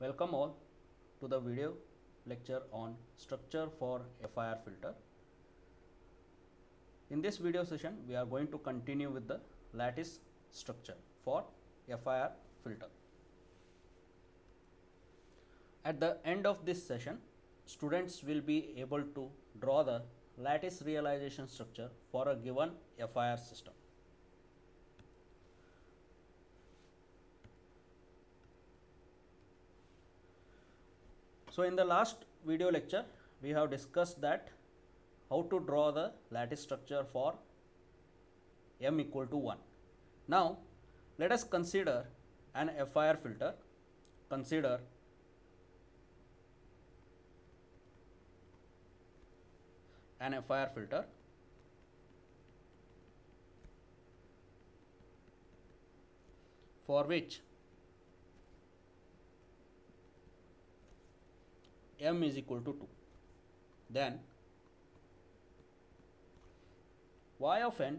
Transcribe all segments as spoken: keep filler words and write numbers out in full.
Welcome all to the video lecture on structure for F I R filter. In this video session, we are going to continue with the lattice structure for F I R filter. At the end of this session, students will be able to draw the lattice realization structure for a given F I R system. So in the last video lecture, we have discussed that how to draw the lattice structure for m equal to one. Now let us consider an F I R filter. Consider an F I R filter for which m is equal to two. Then y of n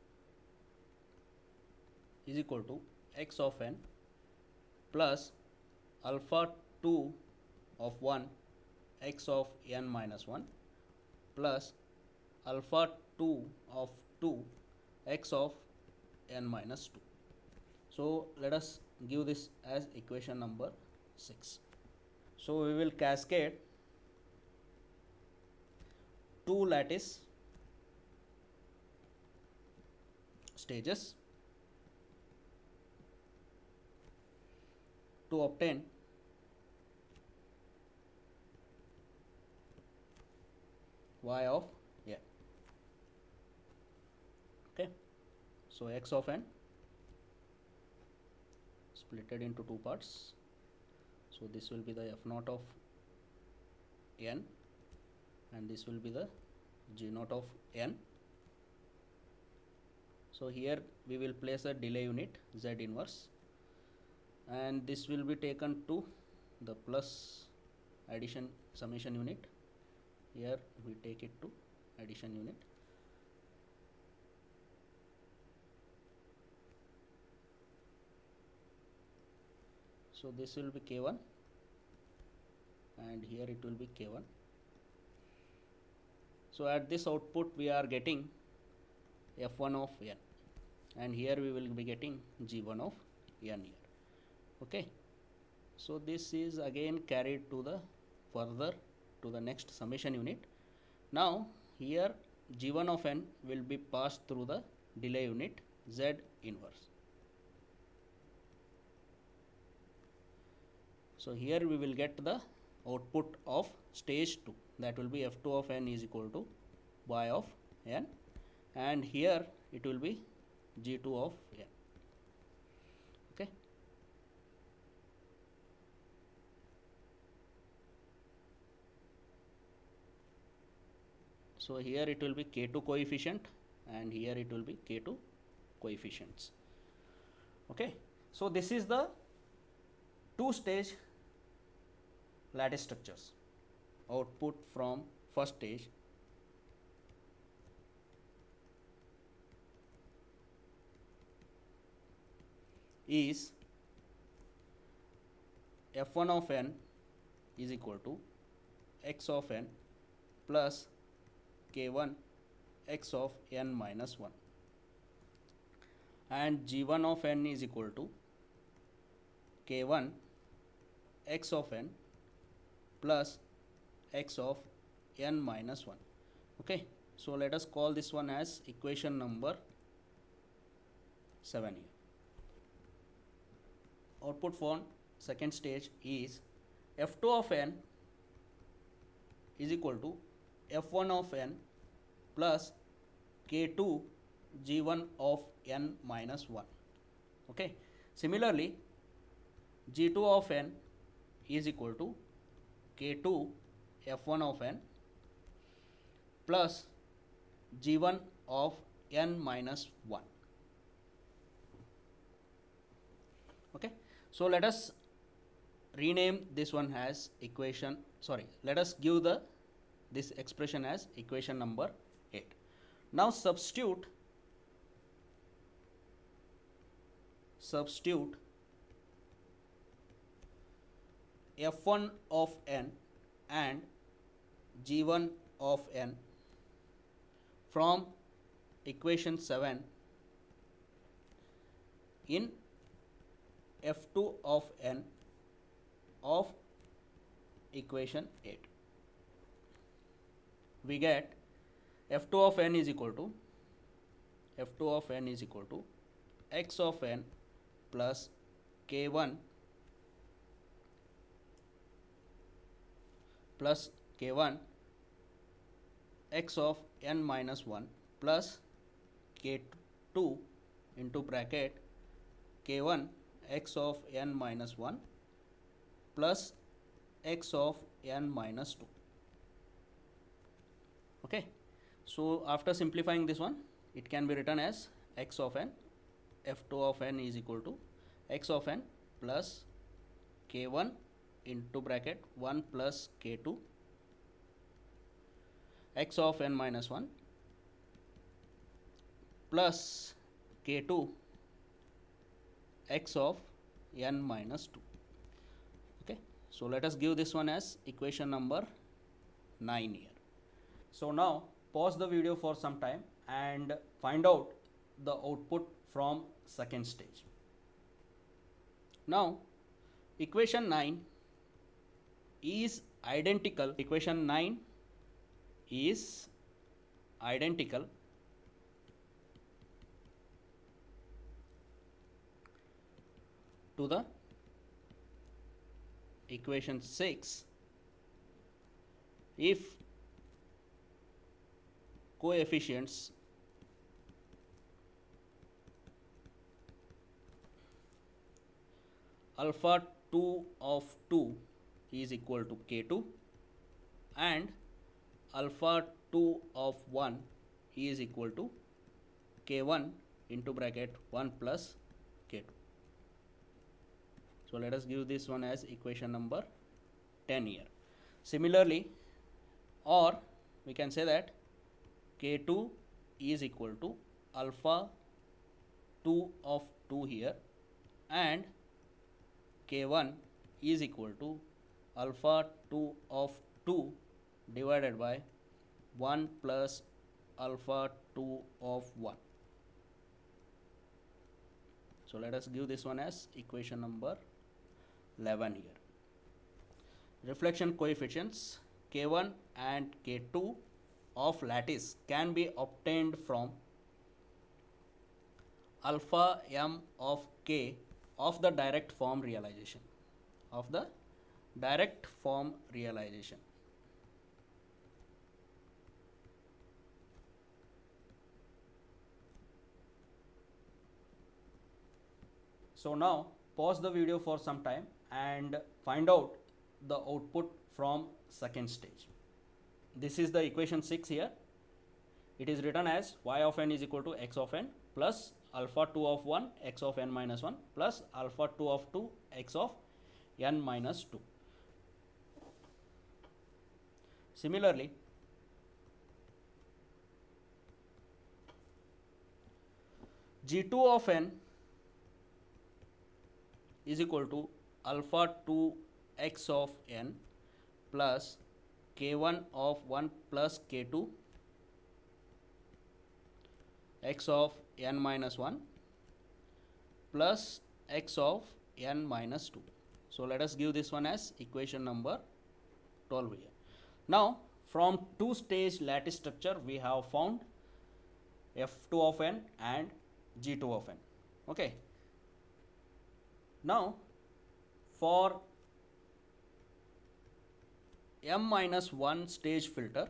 is equal to x of n plus alpha two of one x of n minus one plus alpha two of two x of n minus two. So let us give this as equation number six. So we will cascade two lattice stages to obtain y of n. Okay, so x of n splitted into two parts. So this will be the f naught of n and this will be the g naught of n. So here we will place a delay unit z inverse and this will be taken to the plus addition summation unit. Here we take it to addition unit. So this will be k one and here it will be k one. So at this output we are getting f one of n and here we will be getting g one of n here. Okay, so this is again carried to the further to the next summation unit. Now here g one of n will be passed through the delay unit z inverse. So here we will get the output of stage two, that will be f two of n is equal to y of n and here it will be g two of n. Okay, so here it will be k two coefficient and here it will be k two coefficients. Okay, so this is the two stage lattice structures. Output from first stage is f one of n is equal to x of n plus k one x of n minus one and g one of n is equal to k one x of n plus x of n minus one. Okay, so let us call this one as equation number seven here. Output for second stage is f two of n is equal to f one of n plus k two g one of n minus one. Okay, similarly g two of n is equal to k two f one of n plus g one of n minus one. Okay, so let us rename this one as equation, sorry, let us give the this expression as equation number eight. Now substitute substitute f one of n and g one of n from equation seven in f two of n of equation eight. We get f two of n is equal to f two of n is equal to x of n plus k one plus k one x of n minus one plus k two into bracket k one x of n minus one plus x of n minus two. Okay, so after simplifying this one, it can be written as x of n, f two of n is equal to x of n plus k one into bracket one plus k two x of n minus one plus k two x of n minus two. Okay, so let us give this one as equation number nine here. So now pause the video for some time and find out the output from second stage. Now equation nine is identical, equation nine is identical to the equation six if coefficients alpha two of two is equal to k two and alpha two of one is equal to k one into bracket one plus k two. So let us give this one as equation number ten here. Similarly, or we can say that k two is equal to alpha two of two here and k one is equal to alpha two of two divided by one plus alpha two of one. So let us give this one as equation number eleven here. Reflection coefficients k one and k two of lattice can be obtained from alpha m of k of the direct form realization of the direct form realization. So now pause the video for some time and find out the output from second stage. This is the equation six here. It is written as y of n is equal to x of n plus alpha two of one x of n minus one plus alpha two of two x of n minus two. Similarly, g two of n is equal to alpha two x of n plus k one of one plus k two x of n minus one plus x of n minus two. So let us give this one as equation number twelve here. Now from two stage lattice structure we have found f two of n and g two of n. Okay. Now for m minus one stage filter,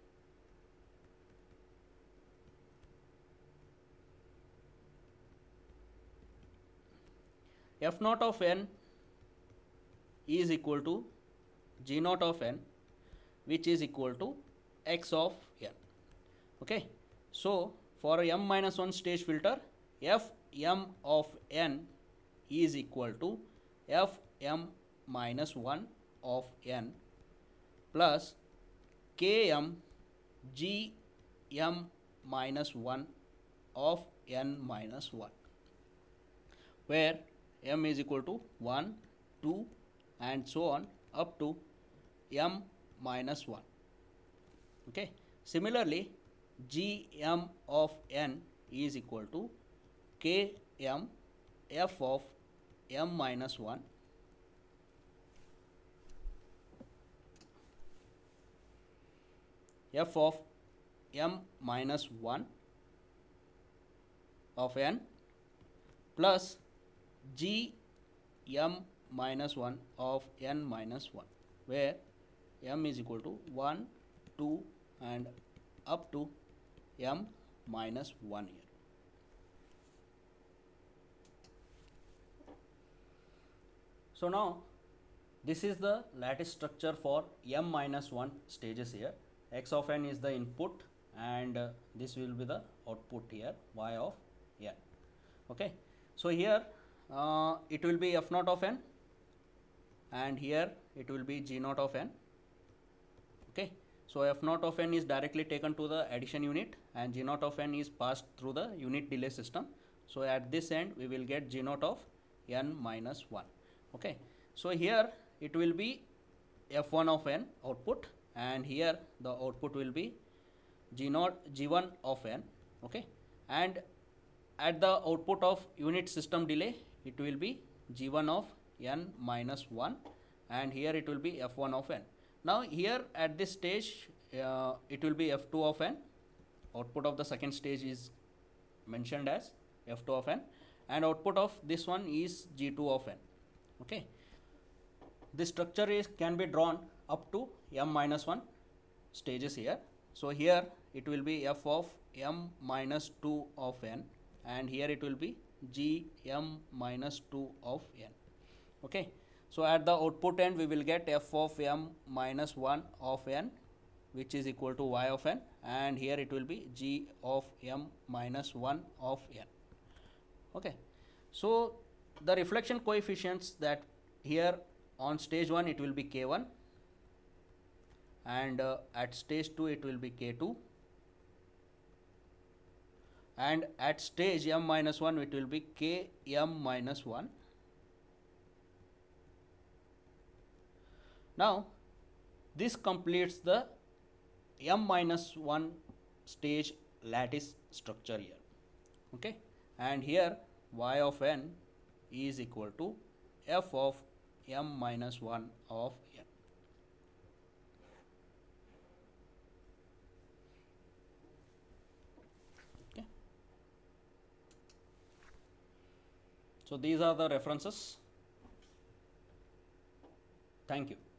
f naught of n is equal to g naught of n, which is equal to x of n. Okay. So for a m minus one stage filter, f m of n is equal to f m minus one of n plus k m g m minus one of n minus one, where m is equal to one, two and so on, up to m minus one. Okay. Similarly, gm of n is equal to km f of m minus one f of m minus one of n plus g m minus one of n minus one, where m is equal to one, two and up to m minus one here. So now this is the lattice structure for m minus one stages here. X of n is the input and uh, this will be the output here, y of n. Okay. So here uh, it will be f naught of n and here it will be g naught of n. Okay. So f naught of n is directly taken to the addition unit and g naught of n is passed through the unit delay system. So at this end we will get g naught of n minus one. Okay. So here it will be f one of n output and here the output will be g naught g one of n. Okay. And at the output of unit system delay it will be g one of n minus one and here it will be f one of n. Now here at this stage uh, it will be f two of n. Output of the second stage is mentioned as f two of n and output of this one is g two of n. Okay. This structure is can be drawn up to m minus one stages here. So here it will be f of m minus two of n and here it will be g m minus two of n. Okay. So at the output end we will get f of m minus one of n, which is equal to y of n, and here it will be g of m minus one of n. Okay. So the reflection coefficients that here on stage one it will be k one and uh, at stage two it will be k two and at stage m minus one it will be km minus one. Now this completes the m minus one stage lattice structure here. Okay. And here y of n is equal to f of m minus one of n. Okay. So these are the references. Thank you.